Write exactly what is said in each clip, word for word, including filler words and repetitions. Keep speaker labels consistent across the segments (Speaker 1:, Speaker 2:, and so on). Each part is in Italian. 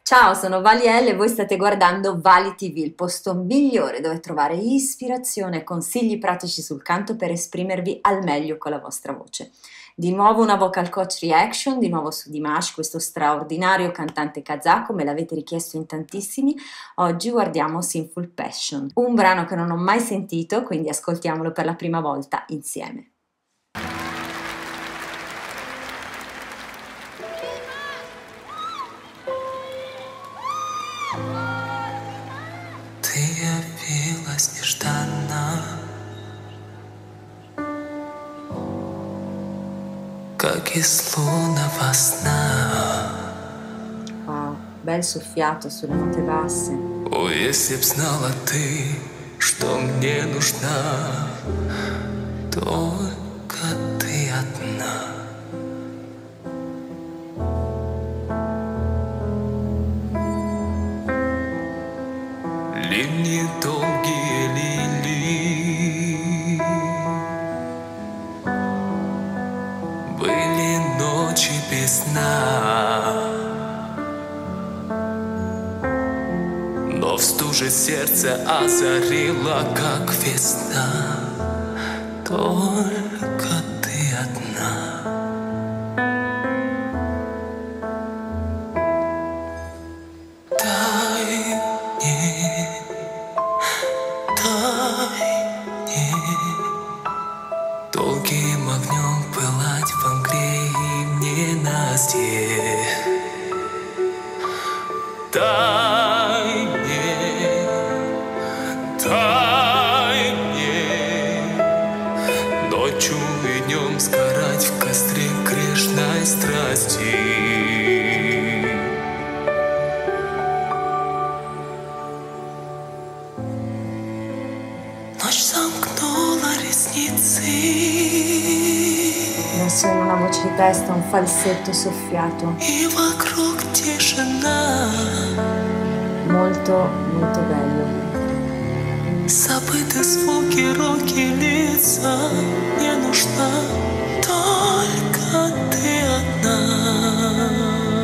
Speaker 1: Ciao, sono Valielle e voi state guardando Vali ti vu, il posto migliore dove trovare ispirazione e consigli pratici sul canto per esprimervi al meglio con la vostra voce. Di nuovo una vocal coach reaction, di nuovo su Dimash, questo straordinario cantante kazako, me l'avete richiesto in tantissimi. Oggi guardiamo Sinful Passion, un brano che non ho mai sentito, quindi ascoltiamolo per la prima volta insieme.
Speaker 2: Ты явилась нежданно, как из лунного сна.
Speaker 1: Wow, bel soffiato sulle note basse.
Speaker 2: О, если б знала ты, что мне нужна, только ты одна. Ливни долгие лили, были ночи без сна, но в стуже сердце озарила, как весна, только ты одна. Долгим огнем пылать вам грей ненастье. Дай мне, дай мне ночью и днем сгорать в костре грешной страсти. Ночь замкнула ресницы.
Speaker 1: Non solo una voce di testa, un falsetto soffiato.
Speaker 2: И вокруг тишина.
Speaker 1: Molto, molto bello.
Speaker 2: Забыты звуки, руки, лица. Мне нужна только ты одна.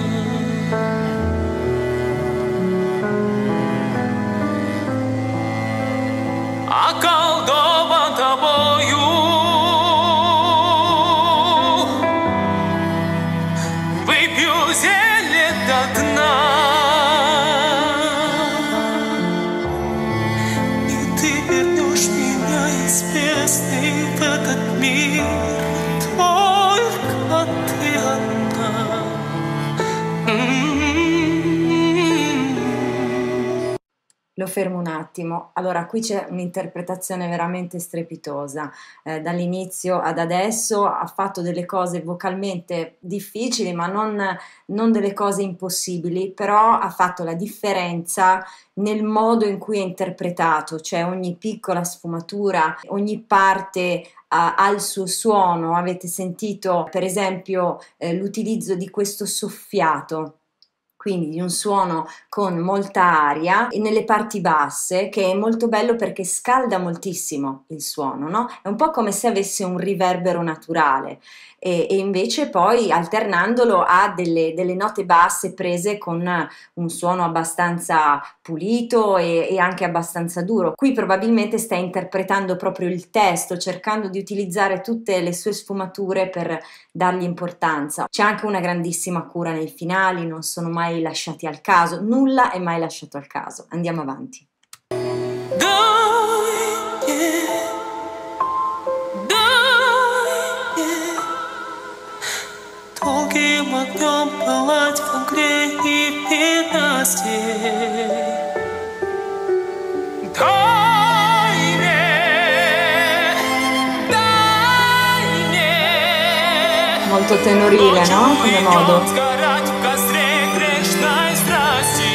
Speaker 2: Околдован тобою, выпью зелье до дна, и ты вернешь меня из бездны в этот мир, только ты одна.
Speaker 1: Lo fermo un attimo. Allora, qui c'è un'interpretazione veramente strepitosa. Eh, dall'inizio ad adesso ha fatto delle cose vocalmente difficili, ma non, non delle cose impossibili, però ha fatto la differenza nel modo in cui è interpretato, cioè ogni piccola sfumatura, ogni parte ha, ha il suo suono. Avete sentito, per esempio, eh, l'utilizzo di questo soffiato, quindi di un suono con molta aria e nelle parti basse, che è molto bello perché scalda moltissimo il suono, no? È un po' come se avesse un riverbero naturale e, e invece poi alternandolo ha delle, delle note basse prese con un suono abbastanza pulito e, e anche abbastanza duro. Qui probabilmente sta interpretando proprio il testo, cercando di utilizzare tutte le sue sfumature per dargli importanza. C'è anche una grandissima cura nei finali, non sono mai lasciati al caso, nulla è mai lasciato al caso. Andiamo avanti.
Speaker 2: Долгим огнем пылать в огне и в ненастье. Дай мне, дай мне.
Speaker 1: Molto tenorile, no? Come modo.
Speaker 2: Сгорать в костре грешной страсти.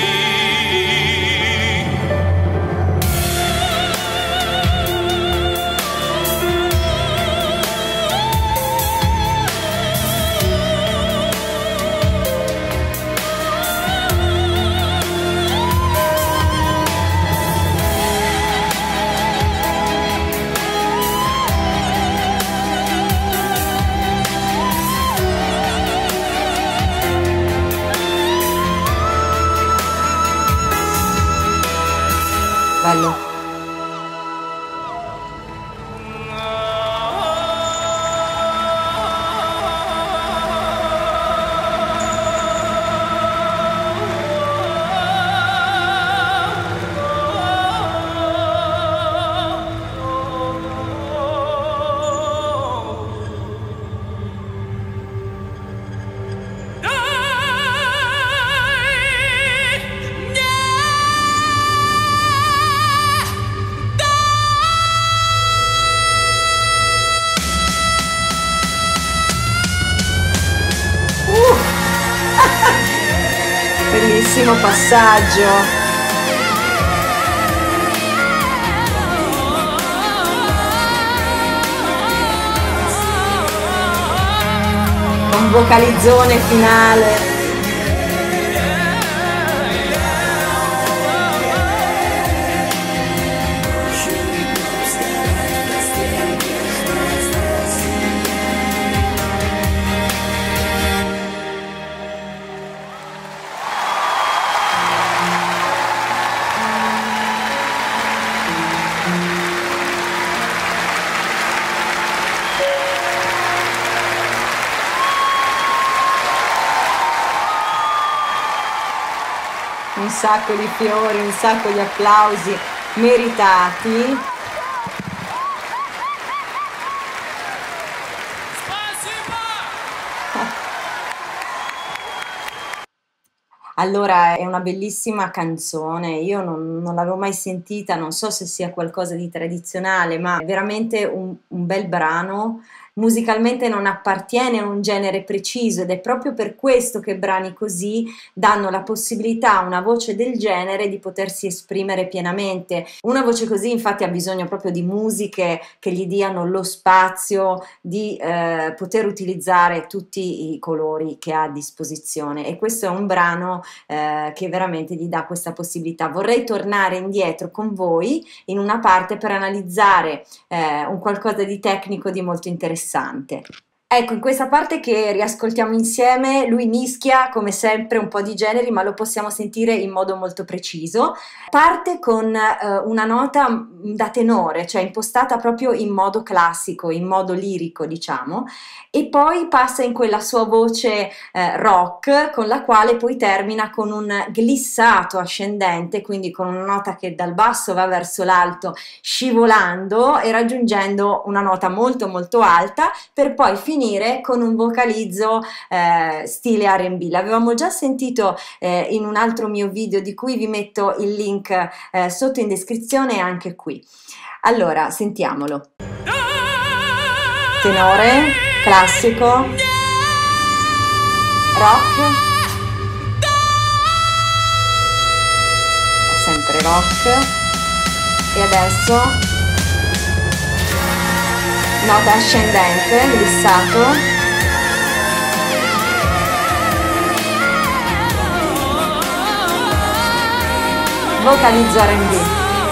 Speaker 1: bellissimo passaggio. Un vocalizzone finale. Un sacco di fiori, un sacco di applausi meritati. Allora, è una bellissima canzone, io non, non l'avevo mai sentita, non so se sia qualcosa di tradizionale, ma è veramente un, un bel brano. Musicalmente non appartiene a un genere preciso ed è proprio per questo che brani così danno la possibilità a una voce del genere di potersi esprimere pienamente. Una voce così infatti ha bisogno proprio di musiche che gli diano lo spazio di eh, poter utilizzare tutti i colori che ha a disposizione, e questo è un brano eh, che veramente gli dà questa possibilità. Vorrei tornare indietro con voi in una parte per analizzare eh, un qualcosa di tecnico di molto interessante. Ecco, in questa parte che riascoltiamo insieme, lui mischia come sempre un po' di generi, ma lo possiamo sentire in modo molto preciso. Parte con eh, una nota da tenore, cioè impostata proprio in modo classico, in modo lirico, diciamo, e poi passa in quella sua voce eh, rock, con la quale poi termina con un glissato ascendente, quindi con una nota che dal basso va verso l'alto, scivolando e raggiungendo una nota molto molto alta, per poi finire con un vocalizzo eh, stile R and B. L'avevamo già sentito eh, in un altro mio video di cui vi metto il link eh, sotto in descrizione e anche qui. Allora, sentiamolo. Tenore, classico, rock, sempre rock, e adesso nota ascendente, glissato, vocalizzo R and B.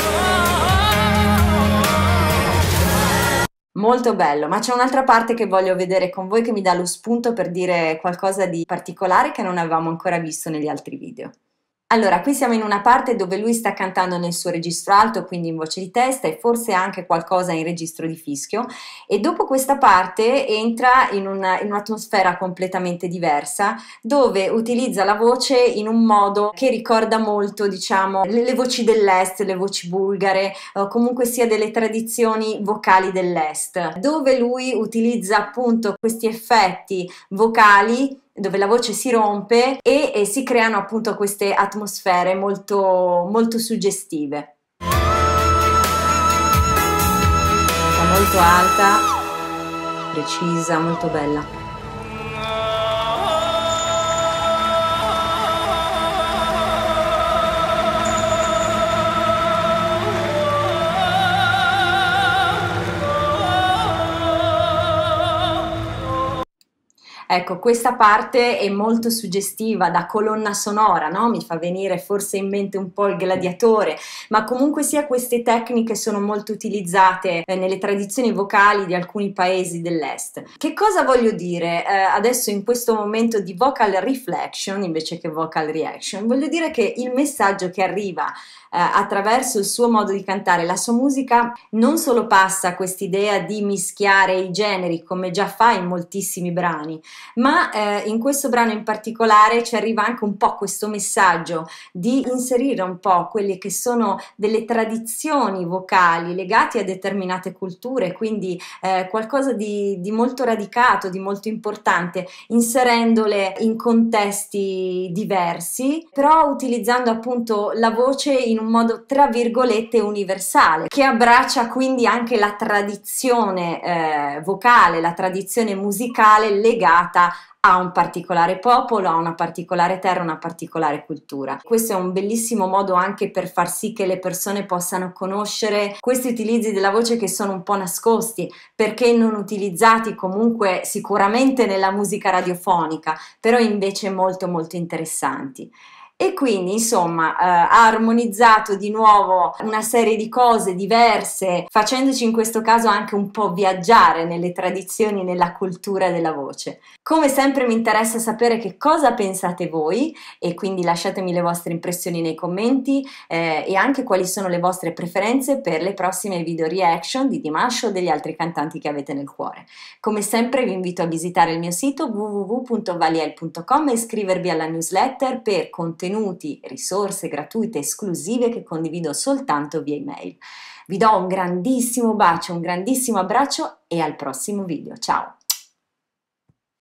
Speaker 1: Molto bello, ma c'è un'altra parte che voglio vedere con voi che mi dà lo spunto per dire qualcosa di particolare che non avevamo ancora visto negli altri video. Allora, qui siamo in una parte dove lui sta cantando nel suo registro alto, quindi in voce di testa, e forse anche qualcosa in registro di fischio, e dopo questa parte entra in una, in un'atmosfera completamente diversa, dove utilizza la voce in un modo che ricorda molto, diciamo, le, le voci dell'est, le voci bulgare, o comunque sia delle tradizioni vocali dell'est, dove lui utilizza appunto questi effetti vocali dove la voce si rompe e, e si creano appunto queste atmosfere molto, molto suggestive. È molto alta, precisa, molto bella. Ecco, questa parte è molto suggestiva da colonna sonora, no? Mi fa venire forse in mente un po' il Gladiatore, ma comunque sia queste tecniche sono molto utilizzate eh, nelle tradizioni vocali di alcuni paesi dell'est. Che cosa voglio dire eh, adesso in questo momento di vocal reflection invece che vocal reaction? Voglio dire che il messaggio che arriva eh, attraverso il suo modo di cantare, la sua musica, non solo passa quest'idea di mischiare i generi come già fa in moltissimi brani, ma eh, in questo brano in particolare ci arriva anche un po' questo messaggio di inserire un po' quelle che sono delle tradizioni vocali legate a determinate culture, quindi eh, qualcosa di, di molto radicato, di molto importante, inserendole in contesti diversi, però utilizzando appunto la voce in un modo tra virgolette universale, che abbraccia quindi anche la tradizione eh, vocale, la tradizione musicale legata legata a un particolare popolo, a una particolare terra, una particolare cultura. Questo è un bellissimo modo anche per far sì che le persone possano conoscere questi utilizzi della voce che sono un po' nascosti, perché non utilizzati comunque sicuramente nella musica radiofonica, però invece molto molto interessanti. E quindi insomma eh, ha armonizzato di nuovo una serie di cose diverse, facendoci in questo caso anche un po' viaggiare nelle tradizioni, nella cultura della voce. Come sempre mi interessa sapere che cosa pensate voi, e quindi lasciatemi le vostre impressioni nei commenti eh, e anche quali sono le vostre preferenze per le prossime video reaction di Dimash o degli altri cantanti che avete nel cuore. Come sempre vi invito a visitare il mio sito w w w punto valiel punto com e iscrivervi alla newsletter per contenuti contenuti, risorse gratuite esclusive che condivido soltanto via email. Vi do un grandissimo bacio, un grandissimo abbraccio e al prossimo video. Ciao!